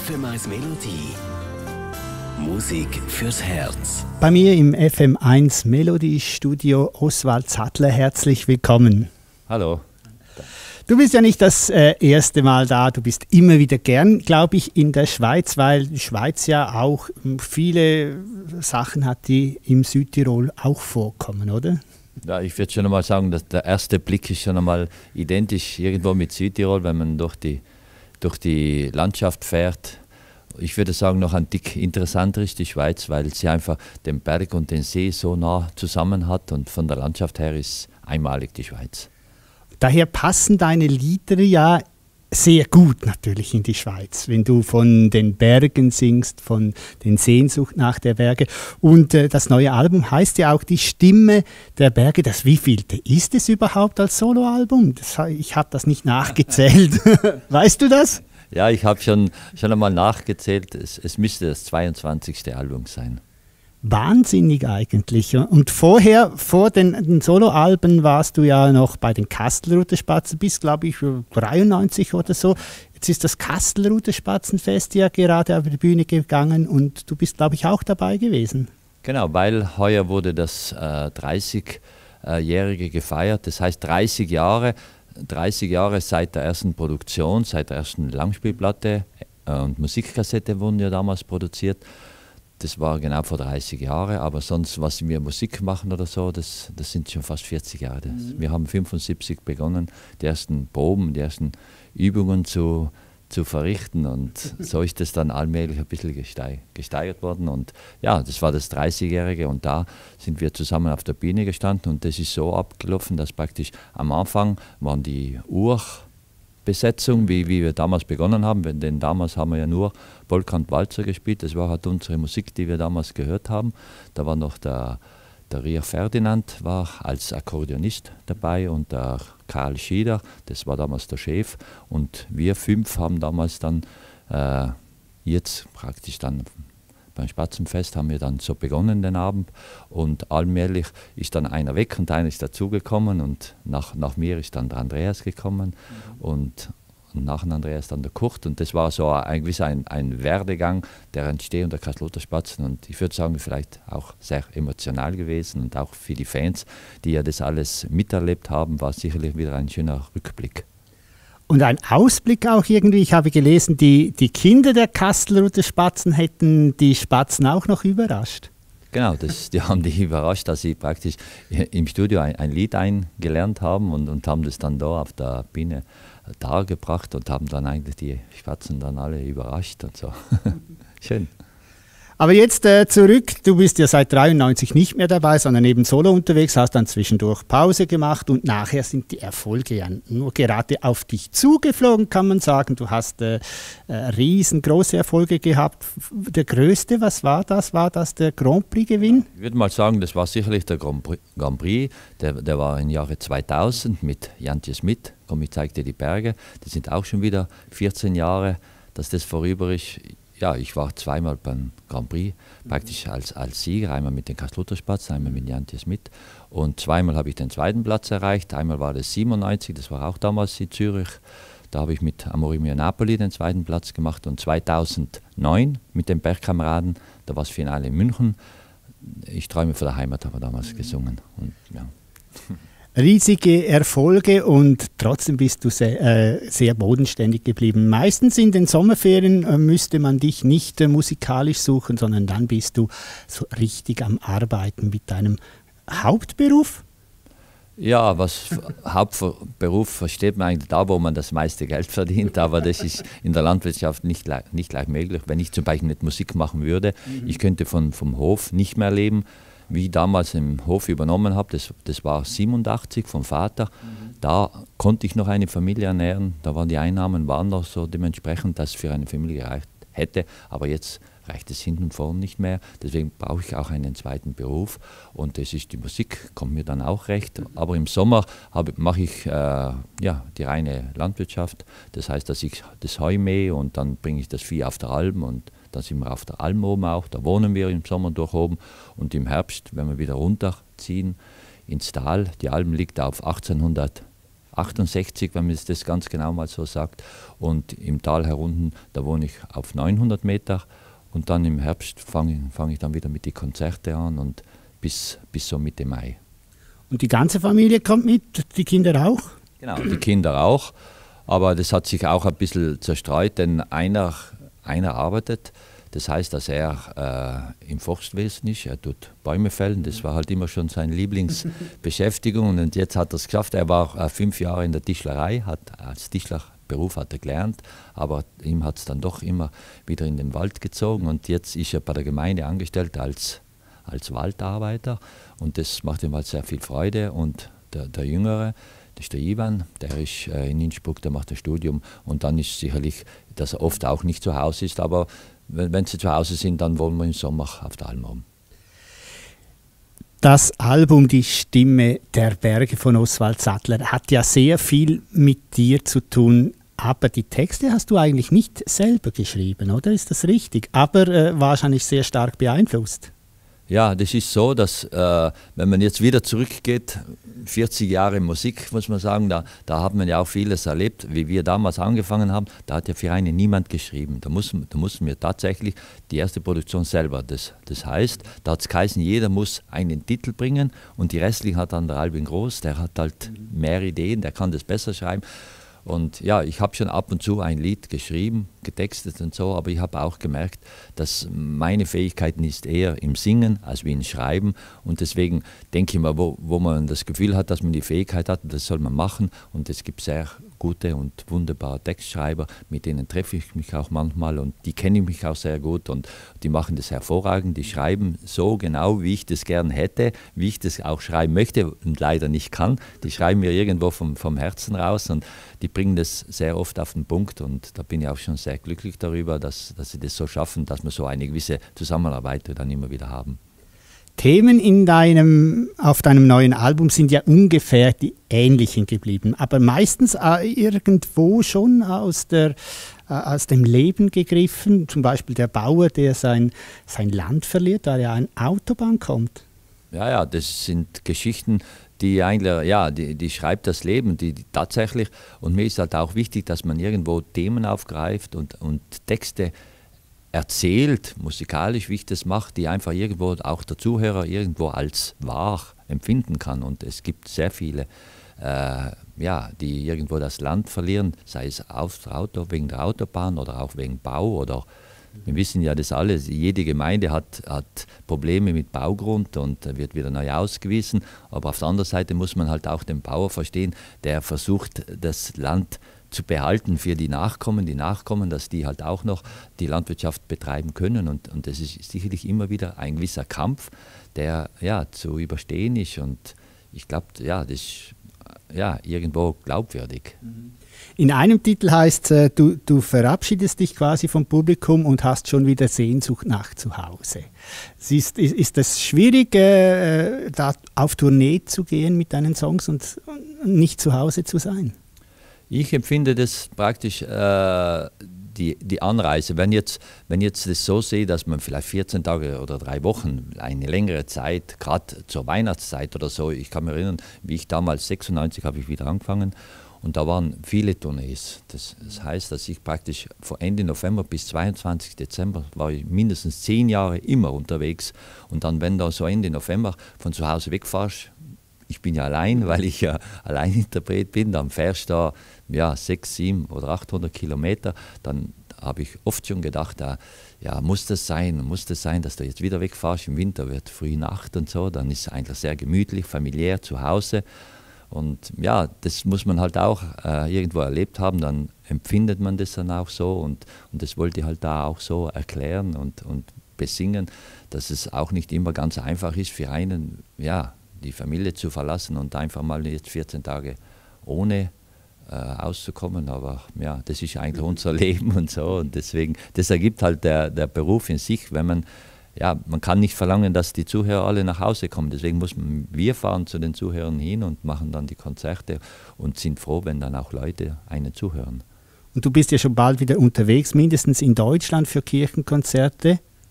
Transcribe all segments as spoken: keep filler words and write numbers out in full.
F M eins Melodie. Musik fürs Herz. Bei mir im F M eins Melodie-Studio Oswald Sattler, herzlich willkommen. Hallo. Du bist ja nicht das äh, erste Mal da, du bist immer wieder gern, glaube ich, in der Schweiz, weil die Schweiz ja auch viele Sachen hat, die im Südtirol auch vorkommen, oder? Ja, ich würde schon einmal sagen, dass der erste Blick ist schon einmal identisch irgendwo mit Südtirol, wenn man durch die, durch die Landschaft fährt. Ich würde sagen, noch ein Tick interessanter ist die Schweiz, weil sie einfach den Berg und den See so nah zusammen hat und von der Landschaft her ist einmalig die Schweiz. Daher passen deine Lieder ja sehr gut natürlich in die Schweiz, wenn du von den Bergen singst, von den Sehnsucht nach der Berge. Und äh, das neue Album heißt ja auch Die Stimme der Berge. Das wievielte ist es überhaupt als Soloalbum? Das, ich habe das nicht nachgezählt. Weißt du das? Ja, ich habe schon, schon einmal nachgezählt. Es, es müsste das zweiundzwanzigste Album sein. Wahnsinnig eigentlich. Und vorher, vor den, den Soloalben, warst du ja noch bei den Kastelruther Spatzen, bis glaube ich dreiundneunzig oder so. Jetzt ist das Kastelruther Spatzenfest ja gerade auf die Bühne gegangen und du bist glaube ich auch dabei gewesen. Genau, weil heuer wurde das äh, dreißigjährige gefeiert, das heißt dreißig Jahre, dreißig Jahre seit der ersten Produktion, seit der ersten Langspielplatte äh, und Musikkassette wurden ja damals produziert. Das war genau vor dreißig Jahren, aber sonst, was wir Musik machen oder so, das, das sind schon fast vierzig Jahre. Das, mhm. Wir haben fünfundsiebzig begonnen, die ersten Proben, die ersten Übungen zu, zu verrichten und so ist das dann allmählich ein bisschen gesteig, gesteigert worden. Und ja, das war das dreißigjährige und da sind wir zusammen auf der Bühne gestanden und das ist so abgelaufen, dass praktisch am Anfang waren die Ur Besetzung, wie, wie wir damals begonnen haben, denn damals haben wir ja nur Polka und Walzer gespielt, das war halt unsere Musik, die wir damals gehört haben. Da war noch der, der Ria Ferdinand war als Akkordeonist dabei und der Karl Schieder, das war damals der Chef und wir fünf haben damals dann äh, jetzt praktisch dann beim Spatzenfest haben wir dann so begonnen den Abend und allmählich ist dann einer weg und einer ist dazugekommen und nach, nach mir ist dann der Andreas gekommen mhm. und, und nach dem Andreas dann der Kurt und das war so ein, ein, ein Werdegang der Entstehung der Kastelruther Spatzen und ich würde sagen vielleicht auch sehr emotional gewesen und auch für die Fans, die ja das alles miterlebt haben, war sicherlich wieder ein schöner Rückblick. Und ein Ausblick auch irgendwie, ich habe gelesen, die, die Kinder der Kastelruther Spatzen hätten die Spatzen auch noch überrascht. Genau, das, die haben die überrascht, dass sie praktisch im Studio ein, ein Lied eingelernt haben und, und haben das dann da auf der Bühne dargebracht und haben dann eigentlich die Spatzen dann alle überrascht und so. Schön. Aber jetzt äh, zurück, du bist ja seit dreiundneunzig nicht mehr dabei, sondern eben solo unterwegs, hast dann zwischendurch Pause gemacht und nachher sind die Erfolge ja nur gerade auf dich zugeflogen, kann man sagen. Du hast äh, äh, riesengroße Erfolge gehabt. Der größte, was war das? War das der Grand Prix-Gewinn? Ich würde mal sagen, das war sicherlich der Grand Prix. Grand Prix. Der, der war im Jahre zweitausend mit Jantje Smit. Komm, ich zeig dir die Berge. Das sind auch schon wieder vierzehn Jahre, dass das vorüber ist. Ja, ich war zweimal beim Grand Prix, praktisch als, als Sieger, einmal mit den Kastelruther Spatzen, einmal mit Jantje Smit. Und zweimal habe ich den zweiten Platz erreicht. Einmal war das siebenundneunzig, das war auch damals in Zürich. Da habe ich mit Amore mio Napoli den zweiten Platz gemacht. Und zweitausendneun mit den Bergkameraden, da war das Finale in München. Ich träume von der Heimat, haben wir damals gesungen. Und, ja. Riesige Erfolge und trotzdem bist du sehr, äh, sehr bodenständig geblieben. Meistens in den Sommerferien äh, müsste man dich nicht äh, musikalisch suchen, sondern dann bist du so richtig am Arbeiten mit deinem Hauptberuf. Ja, was Hauptberuf versteht man eigentlich da, wo man das meiste Geld verdient, aber das ist in der Landwirtschaft nicht, nicht gleich möglich. Wenn ich zum Beispiel nicht Musik machen würde, mhm. ich könnte von, vom Hof nicht mehr leben. Wie ich damals im Hof übernommen habe, das, das war siebenundachtzig vom Vater, mhm. da konnte ich noch eine Familie ernähren, da waren die Einnahmen waren noch so dementsprechend, dass es für eine Familie gereicht hätte, aber jetzt reicht es hinten und vorne nicht mehr, deswegen brauche ich auch einen zweiten Beruf und das ist die Musik, kommt mir dann auch recht, mhm. aber im Sommer mache ich äh, ja, die reine Landwirtschaft, das heißt, dass ich das Heu mähe und dann bringe ich das Vieh auf der Alm und da sind wir auf der Alm oben auch, da wohnen wir im Sommer durch oben und im Herbst, wenn wir wieder runterziehen ins Tal, die Alm liegt auf achtzehnhundert achtundsechzig, wenn man das ganz genau mal so sagt. Und im Tal herunten, da wohne ich auf neunhundert Meter. Und dann im Herbst fange fang ich dann wieder mit den Konzerten an und bis, bis so Mitte Mai. Und die ganze Familie kommt mit, die Kinder auch? Genau, die Kinder auch. Aber das hat sich auch ein bisschen zerstreut, denn einer, einer arbeitet. Das heißt, dass er äh, im Forstwesen ist, er tut Bäume fällen. Das war halt immer schon seine Lieblingsbeschäftigung. Und jetzt hat er es geschafft. Er war äh, fünf Jahre in der Tischlerei, hat als Tischlerberuf hat er gelernt. Aber ihm hat es dann doch immer wieder in den Wald gezogen. Und jetzt ist er bei der Gemeinde angestellt als, als Waldarbeiter. Und das macht ihm halt sehr viel Freude. Und der, der Jüngere, das ist der Ivan, der ist äh, in Innsbruck, der macht ein Studium. Und dann ist sicherlich, dass er oft auch nicht zu Hause ist. Aber wenn, wenn sie zu Hause sind, dann wollen wir im Sommer auf der Alm rum. Das Album Die Stimme der Berge von Oswald Sattler hat ja sehr viel mit dir zu tun. Aber die Texte hast du eigentlich nicht selber geschrieben, oder? Ist das richtig? Aber äh, wahrscheinlich sehr stark beeinflusst. Ja, das ist so, dass äh, wenn man jetzt wieder zurückgeht, vierzig Jahre Musik, muss man sagen, da, da hat man ja auch vieles erlebt, wie wir damals angefangen haben, da hat ja für einen niemand geschrieben. Da, muss, da mussten wir tatsächlich die erste Produktion selber. Das, das heißt, da hat es geheißen, jeder muss einen Titel bringen und die restlichen hat dann der Albin Groß, der hat halt mehr Ideen, der kann das besser schreiben. Und ja, ich habe schon ab und zu ein Lied geschrieben, getextet und so, aber ich habe auch gemerkt, dass meine Fähigkeiten ist eher im Singen als wie im Schreiben. Und deswegen denke ich mal, wo, wo man das Gefühl hat, dass man die Fähigkeit hat, das soll man machen. Und es gibt sehr gute und wunderbare Textschreiber, mit denen treffe ich mich auch manchmal und die kenne ich mich auch sehr gut und die machen das hervorragend. Die schreiben so genau, wie ich das gern hätte, wie ich das auch schreiben möchte und leider nicht kann. Die schreiben mir irgendwo vom, vom Herzen raus und die bringen das sehr oft auf den Punkt und da bin ich auch schon sehr glücklich darüber, dass, dass sie das so schaffen, dass wir so eine gewisse Zusammenarbeit dann immer wieder haben. Themen in deinem, auf deinem neuen Album sind ja ungefähr die ähnlichen geblieben, aber meistens äh, irgendwo schon aus, der, äh, aus dem Leben gegriffen. Zum Beispiel der Bauer, der sein, sein Land verliert, da er eine Autobahn kommt. Ja, ja, das sind Geschichten, die eigentlich, ja, die, die schreibt das Leben, die, die tatsächlich, und mir ist halt auch wichtig, dass man irgendwo Themen aufgreift und, und Texte erzählt, musikalisch, wie ich das mache, die einfach irgendwo auch der Zuhörer irgendwo als wahr empfinden kann. Und es gibt sehr viele, äh, ja, die irgendwo das Land verlieren, sei es auf der Auto, wegen der Autobahn oder auch wegen Bau oder wir wissen ja das alles, jede Gemeinde hat, hat Probleme mit Baugrund und wird wieder neu ausgewiesen. Aber auf der anderen Seite muss man halt auch den Bauer verstehen, der versucht, das Land zu behalten für die Nachkommen, die Nachkommen, dass die halt auch noch die Landwirtschaft betreiben können. Und, und das ist sicherlich immer wieder ein gewisser Kampf, der ja zu überstehen ist. Und ich glaube, ja, das ist ja, irgendwo glaubwürdig. In einem Titel heißt es, du, du verabschiedest dich quasi vom Publikum und hast schon wieder Sehnsucht nach zu Hause. Ist, ist, ist es schwierig, äh, da auf Tournee zu gehen mit deinen Songs und nicht zu Hause zu sein? Ich empfinde das praktisch äh, die, die Anreise. Wenn jetzt, wenn jetzt das so sehe, dass man vielleicht vierzehn Tage oder drei Wochen, eine längere Zeit, gerade zur Weihnachtszeit oder so, ich kann mich erinnern, wie ich damals, sechsundneunzig habe ich wieder angefangen und da waren viele Tournees. Das, das heißt, dass ich praktisch von Ende November bis zweiundzwanzigsten Dezember war ich mindestens zehn Jahre immer unterwegs und dann, wenn du so Ende November von zu Hause wegfährst, ich bin ja allein, weil ich ja Alleininterpret bin, dann fährst du da ja, sechshundert, siebenhundert oder achthundert Kilometer, dann habe ich oft schon gedacht, ja, ja, muss das sein, muss das sein, dass du jetzt wieder wegfährst, im Winter wird früh Nacht und so, dann ist es eigentlich sehr gemütlich, familiär zu Hause und ja, das muss man halt auch äh, irgendwo erlebt haben, dann empfindet man das dann auch so und, und das wollte ich halt da auch so erklären und, und besingen, dass es auch nicht immer ganz einfach ist für einen, ja, die Familie zu verlassen und einfach mal jetzt vierzehn Tage ohne äh, auszukommen. Aber ja, das ist eigentlich unser Leben und so. Und deswegen, das ergibt halt der, der Beruf in sich, wenn man, ja, man kann nicht verlangen, dass die Zuhörer alle nach Hause kommen. Deswegen muss man, wir fahren zu den Zuhörern hin und machen dann die Konzerte und sind froh, wenn dann auch Leute einen zuhören. Und du bist ja schon bald wieder unterwegs, mindestens in Deutschland für Kirchenkonzerte.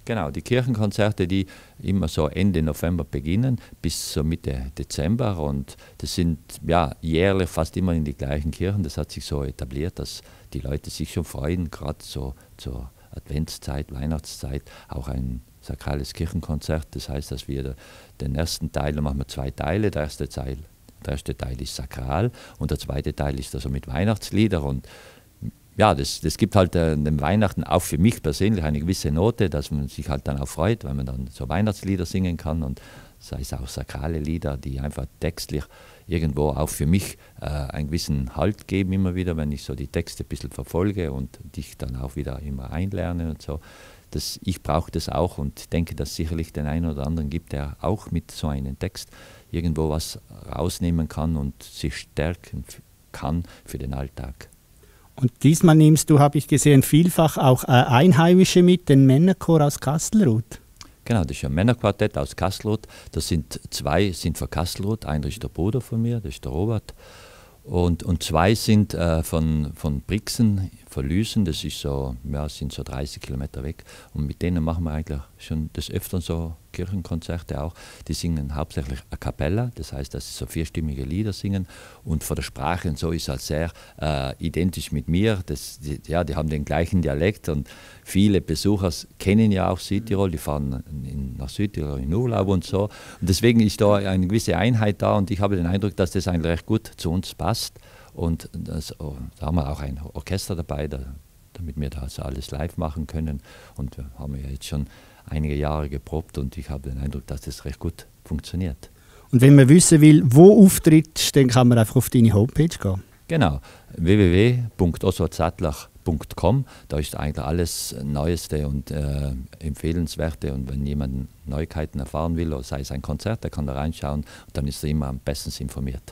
Genau, die Kirchenkonzerte, die immer so Ende November beginnen, bis so Mitte Dezember. Und das sind ja jährlich fast immer in die gleichen Kirchen. Das hat sich so etabliert, dass die Leute sich schon freuen, gerade so zur Adventszeit, Weihnachtszeit, auch ein sakrales Kirchenkonzert. Das heißt, dass wir den ersten Teil, da machen wir zwei Teile. Der erste Teil, der erste Teil ist sakral und der zweite Teil ist also mit Weihnachtslieder. Und ja, das, das gibt halt äh, dem Weihnachten auch für mich persönlich eine gewisse Note, dass man sich halt dann auch freut, weil man dann so Weihnachtslieder singen kann und sei es auch sakrale Lieder, die einfach textlich irgendwo auch für mich äh, einen gewissen Halt geben immer wieder, wenn ich so die Texte ein bisschen verfolge und dich dann auch wieder immer einlerne und so. Das, ich brauche das auch und denke, dass es sicherlich den einen oder anderen gibt, der auch mit so einem Text irgendwo was rausnehmen kann und sich stärken kann für den Alltag. Und diesmal nimmst du, habe ich gesehen, vielfach auch äh, Einheimische mit, den Männerchor aus Kastelruth. Genau, das ist ein Männerquartett aus Kastelruth. Das sind zwei sind von Kastelruth, einer ist der Bruder von mir, das ist der Robert. Und, und zwei sind äh, von, von Brixen, von Lüsen, das ist so, ja, sind so dreißig Kilometer weg. Und mit denen machen wir eigentlich schon des Öfteren so Kirchenkonzerte auch. Die singen hauptsächlich a cappella, das heißt, dass sie so vierstimmige Lieder singen. Und von der Sprache und so ist halt sehr äh, identisch mit mir. Das, die, ja, die haben den gleichen Dialekt und viele Besucher kennen ja auch Südtirol, die fahren in, nach Südtirol in Urlaub und so. Und deswegen ist da eine gewisse Einheit da und ich habe den Eindruck, dass das eigentlich recht gut zu uns passt. Und das, oh, da haben wir auch ein Orchester dabei, da, damit wir das alles live machen können. Und wir haben ja jetzt schon einige Jahre geprobt und ich habe den Eindruck, dass das recht gut funktioniert. Und wenn man wissen will, wo auftrittst, dann kann man einfach auf deine Homepage gehen. Genau, w w w punkt oswald sattlach punkt com. Da ist eigentlich alles Neueste und äh, Empfehlenswerte. Und wenn jemand Neuigkeiten erfahren will, oder sei es ein Konzert, der kann da reinschauen und dann ist er immer am besten informiert.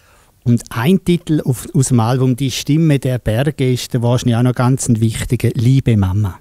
Und ein Titel auf, aus dem Album «Die Stimme der Berge» ist der wahrscheinlich auch noch ganz ein wichtiger, «Liebe Mama».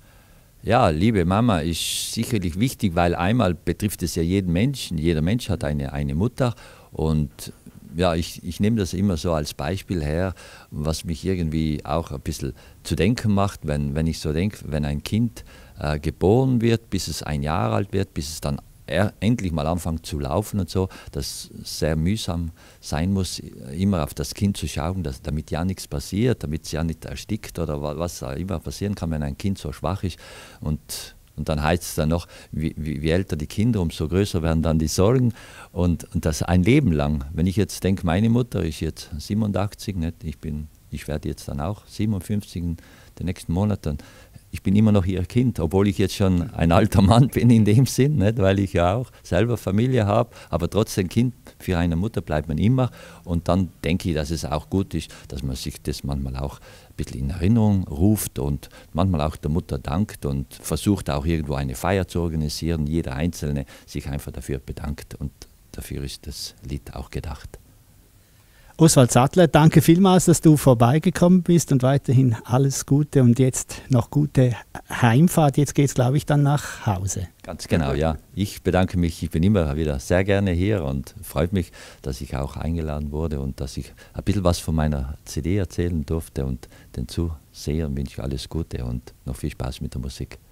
Ja, liebe Mama ist sicherlich wichtig, weil einmal betrifft es ja jeden Menschen. Jeder Mensch hat eine, eine Mutter und ja, ich, ich nehme das immer so als Beispiel her, was mich irgendwie auch ein bisschen zu denken macht, wenn, wenn ich so denke, wenn ein Kind äh, geboren wird, bis es ein Jahr alt wird, bis es dann er endlich mal anfängt zu laufen und so, dass es sehr mühsam sein muss, immer auf das Kind zu schauen, dass, damit ja nichts passiert, damit es ja nicht erstickt oder was immer passieren kann, wenn ein Kind so schwach ist. Und, und dann heißt es dann noch, wie, wie, wie älter die Kinder, umso größer werden dann die Sorgen. Und, und das ein Leben lang. Wenn ich jetzt denke, meine Mutter ist jetzt siebenundachtzig, nicht? Ich, bin, ich werde jetzt dann auch siebenundfünfzig in den nächsten Monaten. Ich bin immer noch ihr Kind, obwohl ich jetzt schon ein alter Mann bin in dem Sinn, nicht? Weil ich ja auch selber Familie habe, aber trotzdem Kind für eine Mutter bleibt man immer. Und dann denke ich, dass es auch gut ist, dass man sich das manchmal auch ein bisschen in Erinnerung ruft und manchmal auch der Mutter dankt und versucht auch irgendwo eine Feier zu organisieren, jeder Einzelne sich einfach dafür bedankt und dafür ist das Lied auch gedacht. Oswald Sattler, danke vielmals, dass du vorbeigekommen bist und weiterhin alles Gute und jetzt noch gute Heimfahrt. Jetzt geht es, glaube ich, dann nach Hause. Ganz genau, ja. Ich bedanke mich, ich bin immer wieder sehr gerne hier und freut mich, dass ich auch eingeladen wurde und dass ich ein bisschen was von meiner C D erzählen durfte und den Zusehern wünsche ich alles Gute und noch viel Spaß mit der Musik.